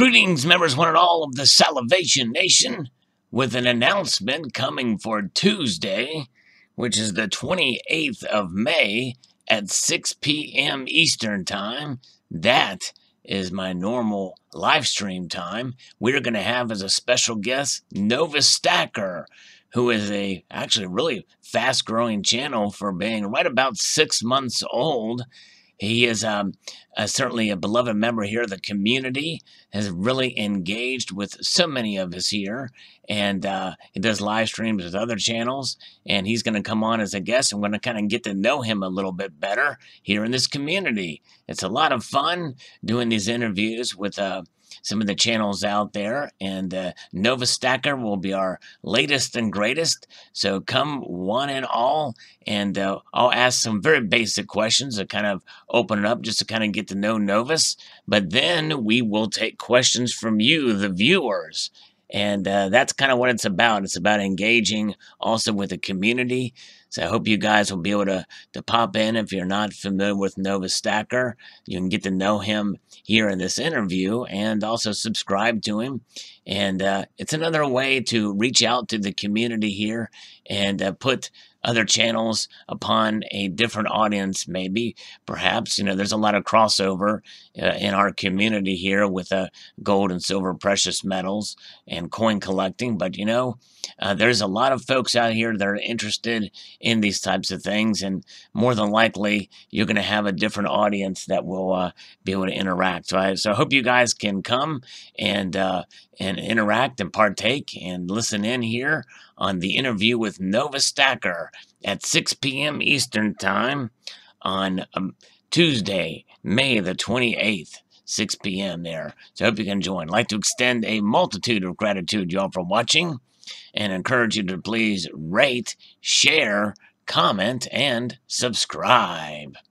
Greetings, members, one and all of the Salivation Nation, with an announcement coming for Tuesday, which is the 28th of May at 6 p.m. Eastern Time. That is my normal live stream time. We're going to have as a special guest Nova Stacker, who is a actually really fast-growing channel for being right about 6 months old. He is certainly a beloved member here of the community, has really engaged with so many of us here, and he does live streams with other channels, and he's going to come on as a guest. I'm going to kind of get to know him a little bit better here in this community. It's a lot of fun doing these interviews with some of the channels out there, and Nova Stacker will be our latest and greatest. So come one and all, and I'll ask some very basic questions to kind of open it up, just to kind of get to know Novus. But then we will take questions from you, the viewers. And that's kind of what it's about. It's about engaging also with the community. So I hope you guys will be able to pop in. If you're not familiar with Nova Stacker, you can get to know him here in this interview and also subscribe to him. And it's another way to reach out to the community here and put other channels upon a different audience, maybe, perhaps. You know, there's a lot of crossover in our community here with gold and silver precious metals and coin collecting. But, you know, there's a lot of folks out here that are interested in these types of things. And more than likely, you're going to have a different audience that will be able to interact. So I hope you guys can come and interact and partake and listen in here on the interview with Nova Stacker at 6 p.m. Eastern Time on Tuesday, May the 28th, 6 p.m. there. So I hope you can join. I'd like to extend a multitude of gratitude, y'all, for watching, and encourage you to please rate, share, comment, and subscribe.